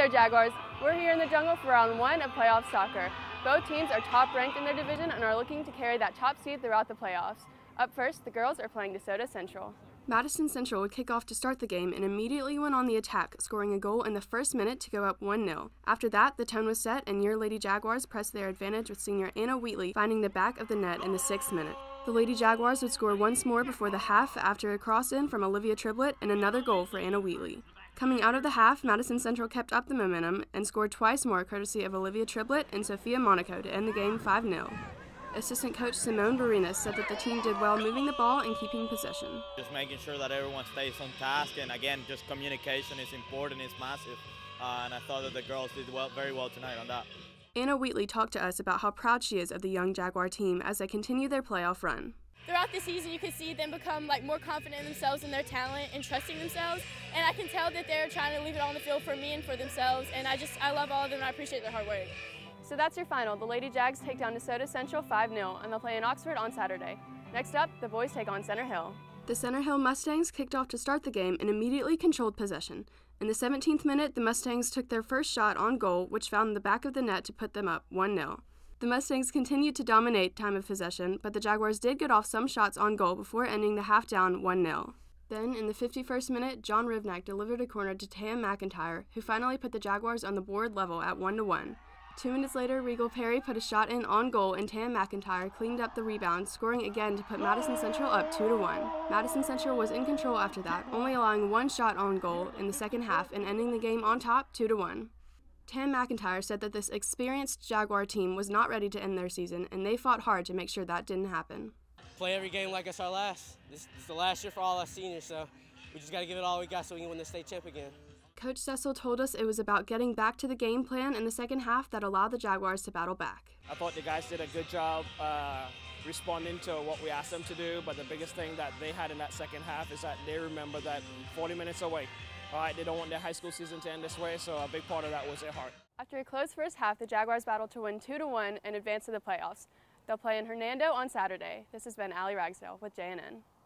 there, Jaguars. We're here in the jungle for round 1 of playoff soccer. Both teams are top ranked in their division and are looking to carry that top seed throughout the playoffs. Up first, the girls are playing Desoto Central. Madison Central would kick off to start the game and immediately went on the attack, scoring a goal in the first minute to go up 1-0. After that, the tone was set and your Lady Jaguars pressed their advantage with senior Anna Wheatley finding the back of the net in the 6th minute. The Lady Jaguars would score once more before the half after a cross-in from Olivia Triblett and another goal for Anna Wheatley. Coming out of the half, Madison Central kept up the momentum and scored twice more courtesy of Olivia Triblett and Sophia Monaco to end the game 5-0. Assistant coach Simone Barinas said that the team did well moving the ball and keeping possession. Just making sure that everyone stays on task, and again, just communication is important, it's massive, and I thought that the girls did very well tonight on that. Anna Wheatley talked to us about how proud she is of the young Jaguar team as they continue their playoff run. Throughout the season, you can see them become more confident in themselves and their talent and trusting themselves, and I can tell that they're trying to leave it on the field for me and for themselves, and I love all of them and I appreciate their hard work. So that's your final. The Lady Jags take down Desoto Central 5-0, and they'll play in Oxford on Saturday. Next up, the boys take on Center Hill. The Center Hill Mustangs kicked off to start the game and immediately controlled possession. In the 17th minute, the Mustangs took their first shot on goal, which found the back of the net to put them up 1-0. The Mustangs continued to dominate time of possession, but the Jaguars did get off some shots on goal before ending the half down 1-0. Then, in the 51st minute, John Rivnak delivered a corner to Tam McIntyre, who finally put the Jaguars on the board level at 1-1. 2 minutes later, Regal Perry put a shot in on goal and Tam McIntyre cleaned up the rebound, scoring again to put Madison Central up 2-1. Madison Central was in control after that, only allowing one shot on goal in the second half and ending the game on top 2-1. Tam McIntyre said that this experienced Jaguar team was not ready to end their season, and they fought hard to make sure that didn't happen. Play every game like it's our last. This is the last year for all us seniors, so we just got to give it all we got so we can win the state champ again. Coach Cecil told us it was about getting back to the game plan in the second half that allowed the Jaguars to battle back. I thought the guys did a good job responding to what we asked them to do, but the biggest thing that they had in that second half is that they remember that 40 minutes away. All right, they don't want their high school season to end this way, so a big part of that was their heart. After a close first half, the Jaguars battled to win 2-1 and advance to the playoffs. They'll play in Hernando on Saturday. This has been Allie Ragsdale with JNN.